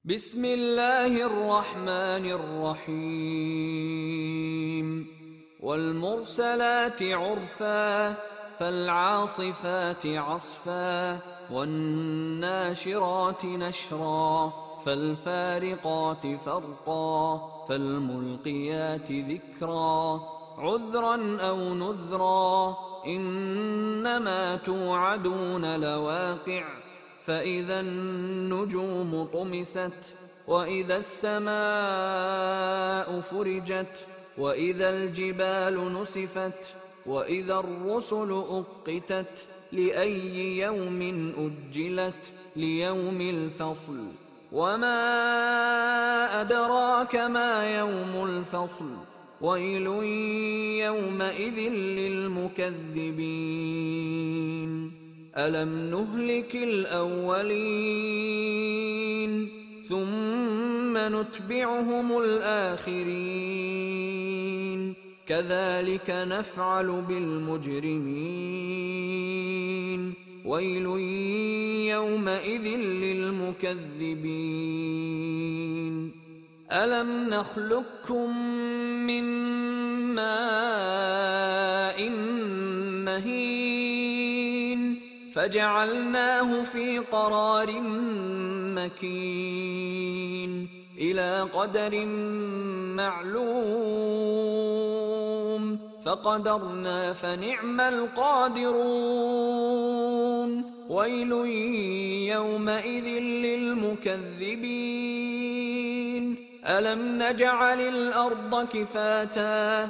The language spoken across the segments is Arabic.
بسم الله الرحمن الرحيم والمرسلات عرفا فالعاصفات عصفا والناشرات نشرا فالفارقات فرقا فالملقيات ذكرا عذرا أو نذرا إنما توعدون لواقع فإذا النجوم طمست وإذا السماء فرجت وإذا الجبال نسفت وإذا الرسل أقتت لأي يوم أجلت ليوم الفصل وما أدراك ما يوم الفصل ويل يومئذ للمكذبين ألم نهلك الأولين ثم نتبعهم الآخرين كذلك نفعل بالمجرمين ويل يومئذ للمكذبين ألم نخلقكم من ماء مهين فجعلناه في قرار مكين إلى قدر معلوم فقدرنا فنعم القادرون ويل يومئذ للمكذبين ألم نجعل الأرض كفاتا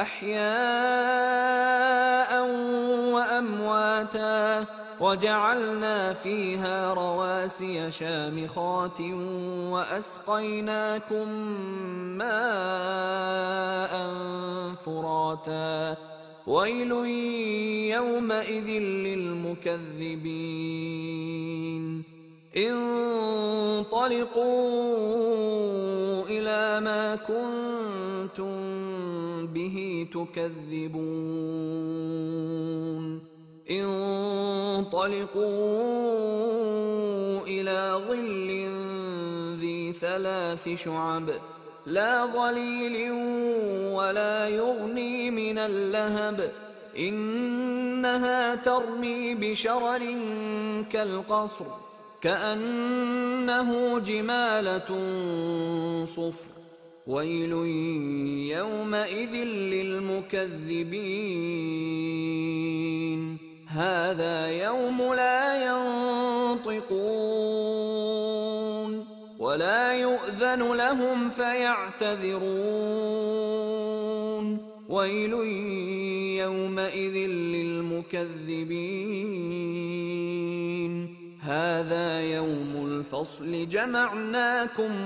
أحياء وأمواتا وجعلنا فيها رواسي شامخات وأسقيناكم ماء فراتا ويل يومئذ للمكذبين انطلقوا إلى ما كنتم به تكذبون انطلقوا إلى ظل ذي ثلاث شعب لا ظليل ولا يغني من اللهب إنها ترمي بشرر كالقصر كأنه جمالة صفر ويل يومئذ للمكذبين هذا يوم لا ينطقون ولا يؤذن لهم فيعتذرون ويل يومئذ للمكذبين هذا يوم الفصل جمعناكم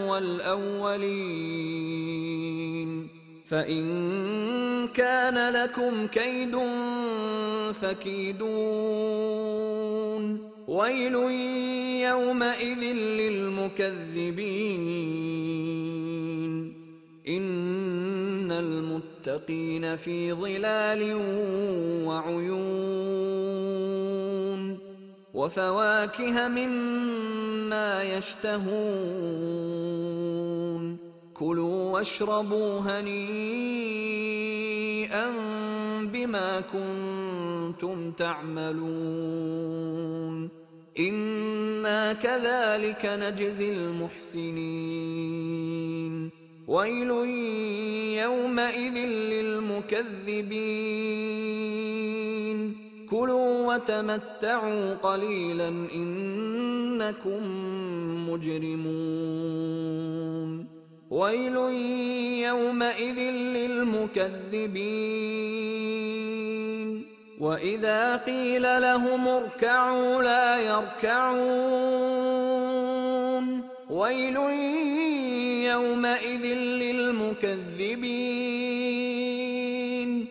والأولين فإن كان لكم كيد فكيدون ويل يومئذ للمكذبين إن المتقين في ظلال وعيون وفواكه مما يشتهون كلوا واشربوا هنيئا بما كنتم تعملون إنا كذلك نجزي المحسنين ويل يومئذ للمكذبين كلوا وتمتعوا قليلا إنكم مجرمون ويل يومئذ للمكذبين وإذا قيل لهم اركعوا لا يركعون ويل يومئذ للمكذبين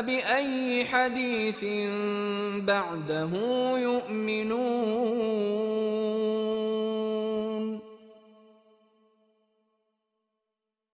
فبأي حديث بعده يؤمنون